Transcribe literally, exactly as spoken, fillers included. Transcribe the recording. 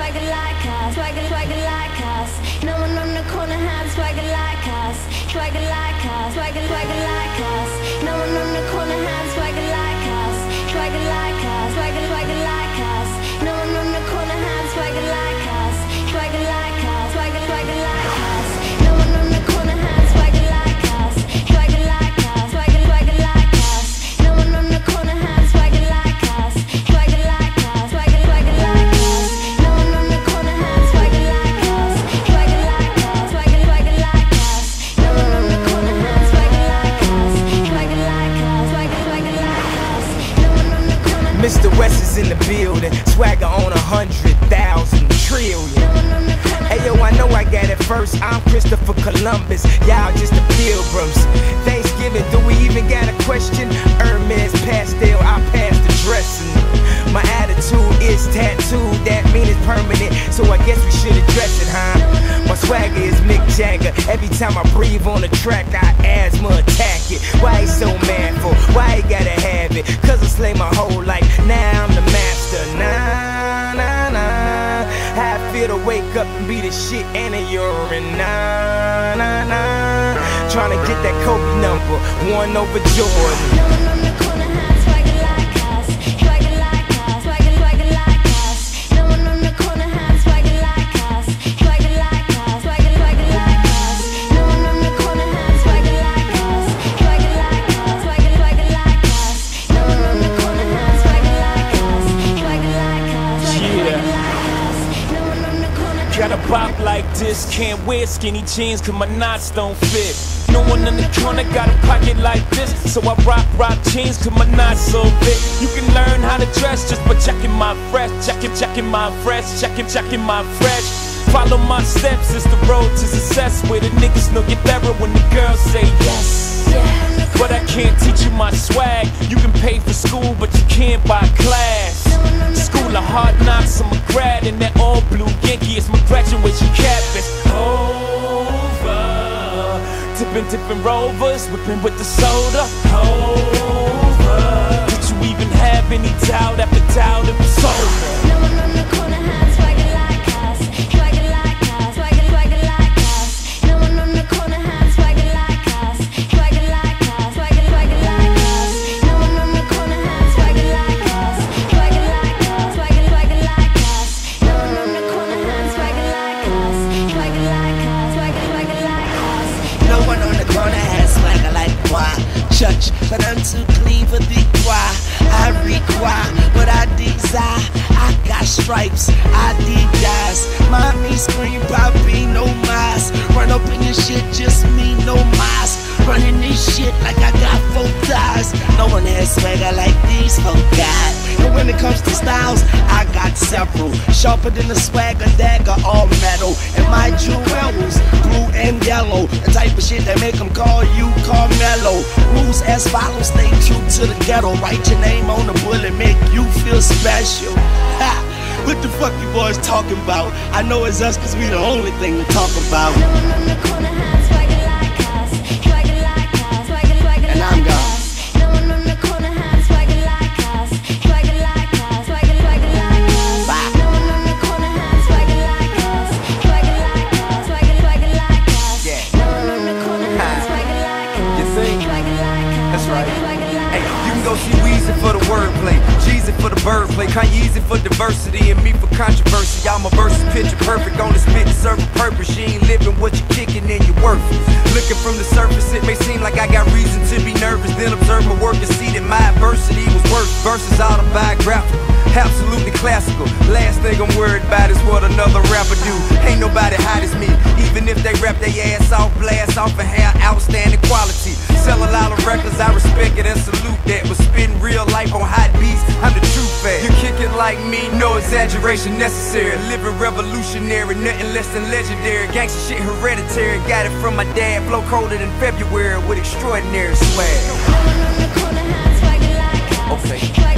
swagger like us, swagger, swagger like us. No one on the corner has swagger like us, swagger like us, swagger, swagger like us. No one on the corner has swagger like us, swagger like us, swagger, swagger like us. No one on the corner has swagger like us, swagger like us, swagger, swagger like us. No one on the corner has swagger like us, swagger like us, swagger, swagger like us. No one on the corner has swagger like us, swagger like us, swagger, swagger like us. No one on the corner has swagger like us, swagger like us, swagger, swagger like us. No one on the corner has swagger like us, swagger like us, swagger, swagger like us. No one on the corner. Mister West is in the building, swagger on a hundred thousand trillion. Hey yo, I know I got it first. I'm Christopher Columbus, y'all just the pilgrims. Thanksgiving, do we even got a question? Hermes pastel, I pass the dressing. My attitude is tattooed, that mean it's permanent, so I guess we should address it, huh? My swagger is Mick Jagger. Every time I breathe on the track, I asthma attack it. Why he so manful? Why he gotta have it? Cause I slay my whole life, now I'm the master. Nah, nah, nah. How I feel to wake up and be the shit and a urine. Nah, nah, nah. Tryna get that Kobe number, one over Jordan. No one on the corner has swagger like us, swagger like us, swagger, swagger like us. No one on the corner has swagger like us, swagger like us, swagger, swagger like us. No one on the corner has swagger like us, swagger like us, swagger, swagger like us. No one on the corner has swagger like us, swagger like us, swagger, swagger like us. No one on the corner. Got a bop like this, can't wear skinny jeans cause my knots don't fit. No one in the corner got a pocket like this, so I rock, rock jeans cause my knots so big. You can learn how to dress just by checking my fresh, checking, checking my fresh, checking, checking my fresh. Follow my steps, it's the road to success, where the niggas know get better when the girls say yes. Yeah. But I can't teach you my swag. You can pay for school, but you can't buy class. School of hard knocks, I'm a grad in that all blue Yankee. It's my graduation cap. It's over. Tipping, tipping rovers, whipping with the soda. Over. Did you even have any doubt after doubt it was over? No one on the corner has swagger like us, swagger like us, swagger, swagger like us. No one on the corner has swagger like us, swagger like us, swagger, swagger like us. No one on the corner has swagger like us, swagger like us, swagger, swagger like us. No one on the corner has swagger like us, swagger like us, swagger, swagger like us. No one on the corner has swagger like moi. Church, but I'm too clean for the choir. I require what I desire. I got stripes, I did guys. Mommy scream, Poppy, no mask. Run up in your shit, just me, no mask. Running this shit like I got four thighs. No one has swagger like these folk got. And when it comes to styles, I got several. Sharper than a swagger dagger, all metal. And my jewels, blue and yellow. The type of shit that make them call you Carmelo. Rules as follows, stay true to the ghetto. Write your name on the bullet, make you feel special. Ha! What the fuck you boys talking about? I know it's us cause we the only thing to talk about. No one on the corner has swagger like us, swagger like us, swagger, swagger And like I'm gone. us. No one on the corner has swagger like us, swagger like us, swagger, swagger like us. Bye. No one on the corner has swagger like us, swagger like us, swagger, swagger like us. Yeah. No one on the corner has swagger like us, You think? swagger like us, That's right. swagger, swagger like Hey, us. you can go see Weezy for the wordplay, Jeezy for the birdplay, Kanyeezy for diversity, and me for controversy. Y'all my verses picture perfect, on the spit to serve a purpose. You ain't living what you kicking and you're worthless. Looking from the surface, it may seem like I got reason to be nervous. Then observe my work and see that my adversity was worth. Verses autobiographical, absolutely classical. Last thing I'm worried about is what another rapper do. Ain't nobody hot as me, even if they rap their ass off, blast off and have outstanding quality. Sell a lot of records, I respect it and salute that. But spitting real life on hot beats, I'm the true fan. You kick it like me, no exaggeration necessary. Living revolutionary, nothing less than legendary. Gangsta shit hereditary, got it from my dad. Flow colder than February with extraordinary swag. No one on the corner has swagger like us, Okay. swagger